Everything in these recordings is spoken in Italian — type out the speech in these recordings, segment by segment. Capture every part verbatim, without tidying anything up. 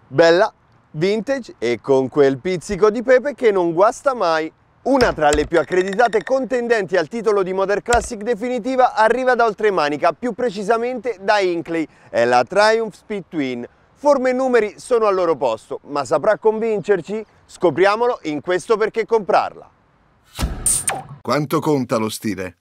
Bella, vintage e con quel pizzico di pepe che non guasta mai. Una tra le più accreditate contendenti al titolo di Modern Classic definitiva arriva da oltremanica, più precisamente da Hinckley, è la Triumph Speed Twin. Forme e numeri sono al loro posto, ma saprà convincerci? Scopriamolo in questo Perché comprarla. Quanto conta lo stile?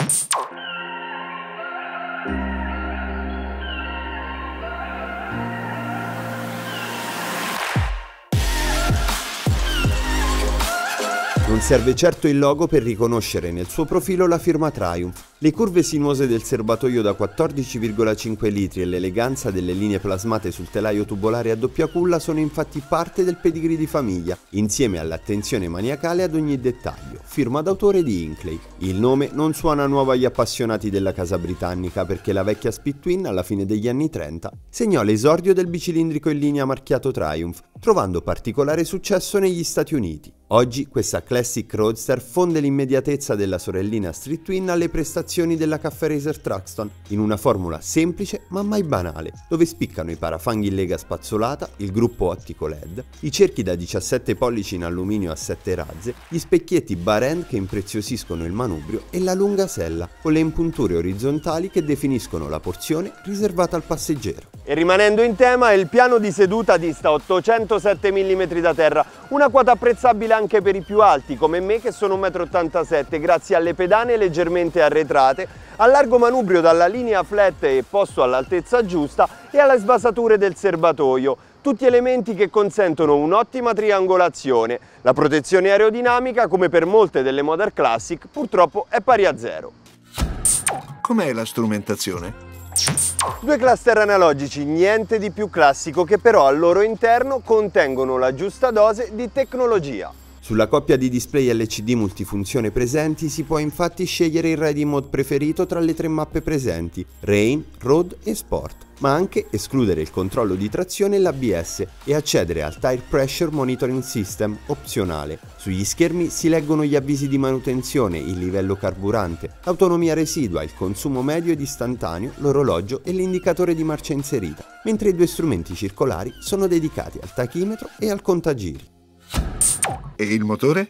Non serve certo il logo per riconoscere nel suo profilo la firma Triumph. Le curve sinuose del serbatoio da quattordici virgola cinque litri e l'eleganza delle linee plasmate sul telaio tubolare a doppia culla sono infatti parte del pedigree di famiglia, insieme all'attenzione maniacale ad ogni dettaglio, firma d'autore di Hinckley. Il nome non suona nuovo agli appassionati della casa britannica perché la vecchia Speed Twin, alla fine degli anni trenta, segnò l'esordio del bicilindrico in linea marchiato Triumph, trovando particolare successo negli Stati Uniti. Oggi questa Classic Roadster fonde l'immediatezza della sorellina Street Twin alle prestazioni della Cafe Racer Truxton, in una formula semplice ma mai banale, dove spiccano i parafanghi in lega spazzolata, il gruppo ottico L E D, i cerchi da diciassette pollici in alluminio a sette razze, gli specchietti bar end che impreziosiscono il manubrio e la lunga sella, con le impunture orizzontali che definiscono la porzione riservata al passeggero. E rimanendo in tema, il piano di seduta dista ottocentosette millimetri da terra, una quota apprezzabile anche per i più alti come me che sono uno e ottantasette metri grazie alle pedane leggermente arretrate, al largo manubrio dalla linea flat e posto all'altezza giusta e alle sbasature del serbatoio. Tutti elementi che consentono un'ottima triangolazione. La protezione aerodinamica, come per molte delle Modern Classic, purtroppo è pari a zero. Com'è la strumentazione? Due cluster analogici, niente di più classico, che però al loro interno contengono la giusta dose di tecnologia. Sulla coppia di display L C D multifunzione presenti si può infatti scegliere il riding mode preferito tra le tre mappe presenti, Rain, Road e Sport, ma anche escludere il controllo di trazione e l'A B S e accedere al Tire Pressure Monitoring System opzionale. Sugli schermi si leggono gli avvisi di manutenzione, il livello carburante, l'autonomia residua, il consumo medio ed istantaneo, l'orologio e l'indicatore di marcia inserita, mentre i due strumenti circolari sono dedicati al tachimetro e al contagiri. E il motore?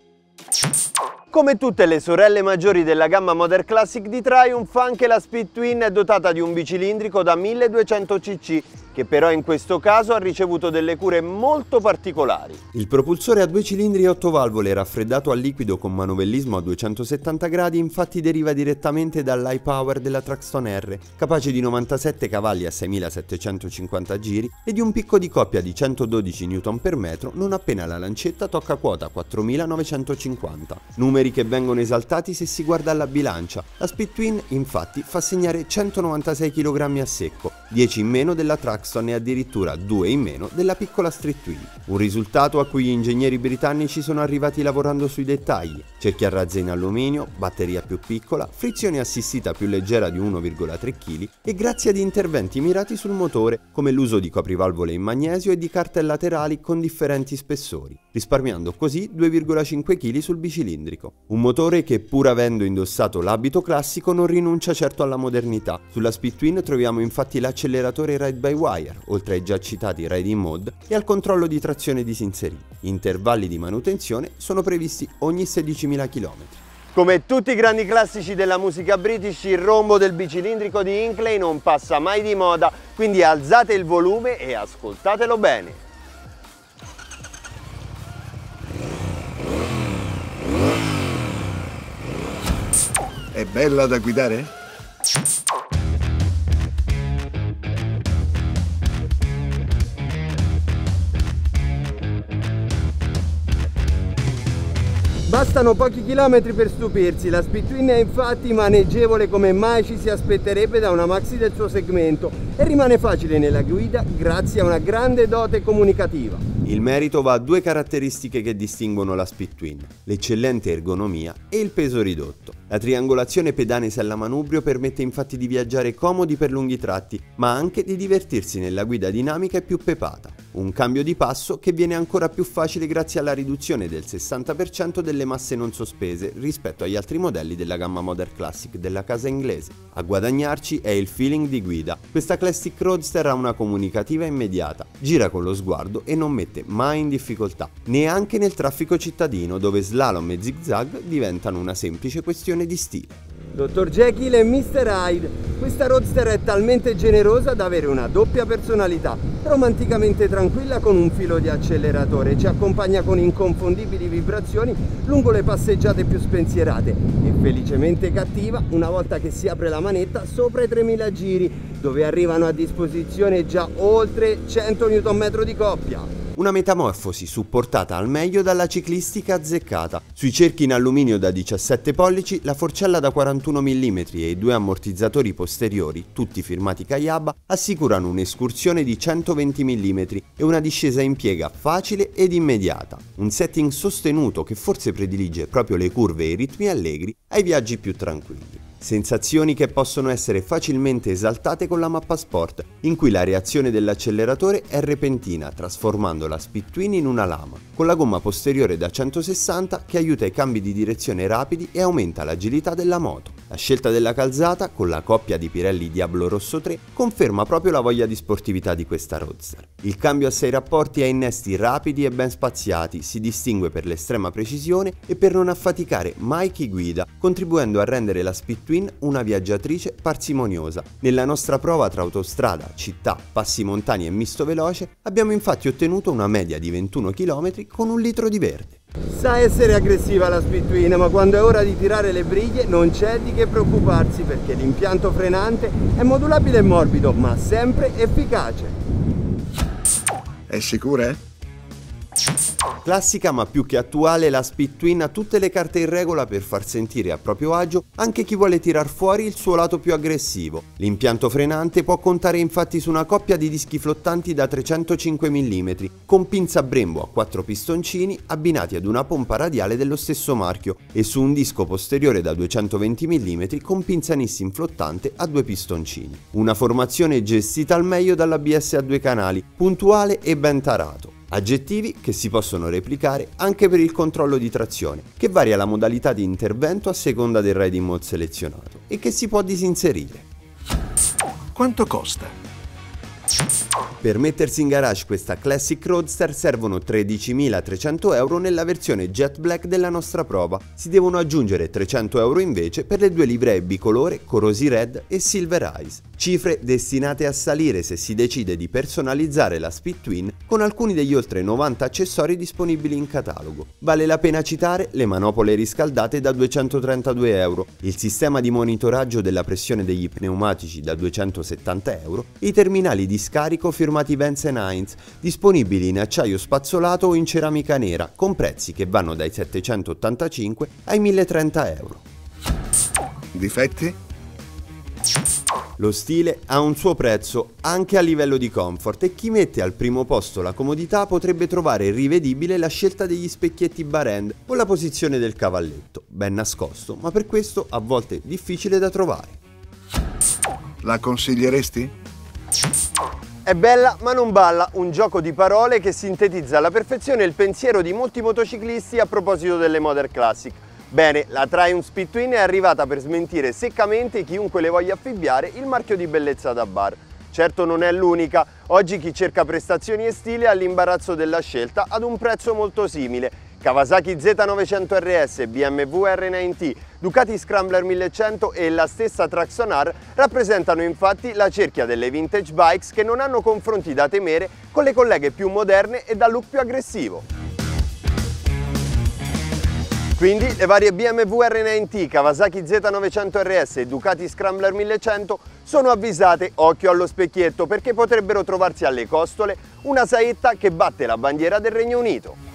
Come tutte le sorelle maggiori della gamma Modern Classic di Triumph, anche la Speed Twin è dotata di un bicilindrico da milleduecento cc, che però in questo caso ha ricevuto delle cure molto particolari. Il propulsore a due cilindri e otto valvole raffreddato a liquido con manovellismo a duecentosettanta gradi infatti deriva direttamente dall'high power della Truxton R, capace di novantasette cavalli a seimilasettecentocinquanta giri e di un picco di coppia di centododici newton per metro non appena la lancetta tocca quota quattromilanovecentocinquanta, numeri che vengono esaltati se si guarda alla bilancia. La Speed Twin infatti fa segnare centonovantasei chilogrammi a secco, dieci in meno della Truxton e addirittura due in meno della piccola Street Twin. Un risultato a cui gli ingegneri britannici sono arrivati lavorando sui dettagli: cerchi a razze in alluminio, batteria più piccola, frizione assistita più leggera di uno virgola tre chili e grazie ad interventi mirati sul motore come l'uso di coprivalvole in magnesio e di carte laterali con differenti spessori, risparmiando così due virgola cinque chili sul bicilindrico. Un motore che, pur avendo indossato l'abito classico, non rinuncia certo alla modernità. Sulla Speed Twin troviamo infatti l'acceleratore ride by wire, oltre ai già citati riding mode e al controllo di trazione disinserito. Intervalli di manutenzione sono previsti ogni sedicimila chilometri. Come tutti i grandi classici della musica british, il rombo del bicilindrico di Hinckley non passa mai di moda, quindi alzate il volume e ascoltatelo bene. È bella da guidare? Bastano pochi chilometri per stupirsi, la Speed Twin è infatti maneggevole come mai ci si aspetterebbe da una maxi del suo segmento e rimane facile nella guida grazie a una grande dote comunicativa. Il merito va a due caratteristiche che distinguono la Speed Twin: l'eccellente ergonomia e il peso ridotto. La triangolazione pedane-sella-manubrio permette infatti di viaggiare comodi per lunghi tratti, ma anche di divertirsi nella guida dinamica e più pepata. un cambio di passo che viene ancora più facile grazie alla riduzione del sessanta per cento delle masse non sospese rispetto agli altri modelli della gamma Modern Classic della casa inglese. A guadagnarci è il feeling di guida. Questa Classic Roadster ha una comunicativa immediata, gira con lo sguardo e non mette mai in difficoltà, neanche nel traffico cittadino dove slalom e zigzag diventano una semplice questione di stile. Dottor Jekyll e mister Hyde, questa Roadster è talmente generosa da avere una doppia personalità, romanticamente tranquilla con un filo di acceleratore, ci accompagna con inconfondibili vibrazioni lungo le passeggiate più spensierate e felicemente cattiva una volta che si apre la manetta sopra i tremila giri, dove arrivano a disposizione già oltre cento newton metri di coppia. Una metamorfosi supportata al meglio dalla ciclistica azzeccata. Sui cerchi in alluminio da diciassette pollici, la forcella da quarantuno millimetri e i due ammortizzatori posteriori, tutti firmati Kayaba, assicurano un'escursione di centoventi millimetri e una discesa in piega facile ed immediata. Un setting sostenuto che forse predilige proprio le curve e i ritmi allegri ai viaggi più tranquilli. Sensazioni che possono essere facilmente esaltate con la mappa sport, in cui la reazione dell'acceleratore è repentina, trasformando la Speed Twin in una lama, con la gomma posteriore da centosessanta che aiuta i cambi di direzione rapidi e aumenta l'agilità della moto. La scelta della calzata, con la coppia di Pirelli Diablo Rosso tre, conferma proprio la voglia di sportività di questa Roadster. Il cambio a sei rapporti ha innesti rapidi e ben spaziati, si distingue per l'estrema precisione e per non affaticare mai chi guida, contribuendo a rendere la Speed Twin una viaggiatrice parsimoniosa. Nella nostra prova tra autostrada, città, passi montani e misto veloce, abbiamo infatti ottenuto una media di ventuno chilometri con un litro di verde. Sa essere aggressiva la Speed Twin, ma quando è ora di tirare le briglie non c'è di che preoccuparsi perché l'impianto frenante è modulabile e morbido, ma sempre efficace. È sicura? Classica ma più che attuale, la Speed Twin ha tutte le carte in regola per far sentire a proprio agio anche chi vuole tirar fuori il suo lato più aggressivo. L'impianto frenante può contare infatti su una coppia di dischi flottanti da trecentocinque millimetri con pinza Brembo a quattro pistoncini abbinati ad una pompa radiale dello stesso marchio e su un disco posteriore da duecentoventi millimetri con pinza Nissin flottante a due pistoncini. Una formazione gestita al meglio dall'A B S a due canali, puntuale e ben tarato. Aggettivi che si possono replicare anche per il controllo di trazione, che varia la modalità di intervento a seconda del riding mode selezionato e che si può disinserire. Quanto costa? Per mettersi in garage questa Classic Roadster servono tredicimilatrecento euro nella versione Jet Black della nostra prova, si devono aggiungere trecento euro invece per le due livree bicolore Corrosi Red e Silver Eyes, cifre destinate a salire se si decide di personalizzare la Speed Twin con alcuni degli oltre novanta accessori disponibili in catalogo. Vale la pena citare le manopole riscaldate da duecentotrentadue euro, il sistema di monitoraggio della pressione degli pneumatici da duecentosettanta euro e i terminali di scarico firmati Vance and Hines, disponibili in acciaio spazzolato o in ceramica nera, con prezzi che vanno dai settecentottantacinque ai milletrenta euro. Difetti? Lo stile ha un suo prezzo anche a livello di comfort e chi mette al primo posto la comodità potrebbe trovare rivedibile la scelta degli specchietti bar end o la posizione del cavalletto, ben nascosto, ma per questo a volte difficile da trovare. La consiglieresti? È bella ma non balla, un gioco di parole che sintetizza alla perfezione il pensiero di molti motociclisti a proposito delle Modern Classic. Bene, la Triumph Speed Twin è arrivata per smentire seccamente chiunque le voglia affibbiare il marchio di bellezza da bar. Certo non è l'unica, oggi chi cerca prestazioni e stile ha l'imbarazzo della scelta ad un prezzo molto simile. Kawasaki Z novecento R S, B M W R nove T, Ducati Scrambler millecento e la stessa Traxxon R rappresentano infatti la cerchia delle vintage bikes che non hanno confronti da temere con le colleghe più moderne e dal look più aggressivo. Quindi le varie B M W R nove T, Kawasaki Z novecento R S e Ducati Scrambler millecento sono avvisate, occhio allo specchietto, perché potrebbero trovarsi alle costole una saetta che batte la bandiera del Regno Unito.